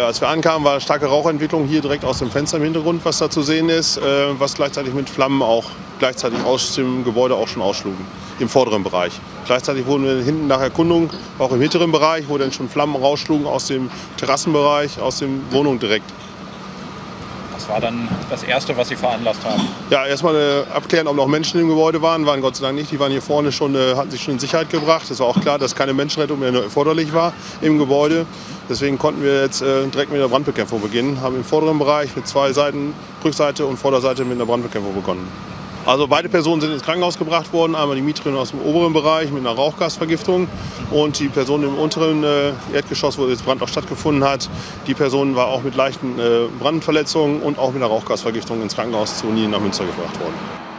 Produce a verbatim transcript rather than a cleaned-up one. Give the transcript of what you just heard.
als wir ankamen, war starke Rauchentwicklung hier direkt aus dem Fenster im Hintergrund, was da zu sehen ist, äh, was gleichzeitig mit Flammen auch gleichzeitig aus dem Gebäude auch schon ausschlugen, im vorderen Bereich. Gleichzeitig wurden wir hinten nach Erkundung, auch im hinteren Bereich, wo dann schon Flammen rausschlugen aus dem Terrassenbereich, aus der Wohnung direkt. Das war dann das Erste, was Sie veranlasst haben? Ja, erstmal äh, abklären, ob noch Menschen im Gebäude waren. Waren Gott sei Dank nicht. Die waren hier vorne schon, äh, hatten sich schon in Sicherheit gebracht. Es war auch klar, dass keine Menschenrettung mehr erforderlich war im Gebäude. Deswegen konnten wir jetzt äh, direkt mit der Brandbekämpfung beginnen. Haben im vorderen Bereich mit zwei Seiten, Rückseite und Vorderseite mit einer Brandbekämpfung begonnen. Also beide Personen sind ins Krankenhaus gebracht worden. Einmal die Mieterin aus dem oberen Bereich mit einer Rauchgasvergiftung und die Person im unteren äh, Erdgeschoss, wo das Brand auch stattgefunden hat. Die Person war auch mit leichten äh, Brandverletzungen und auch mit einer Rauchgasvergiftung ins Krankenhaus zu Nien nach Münster gebracht worden.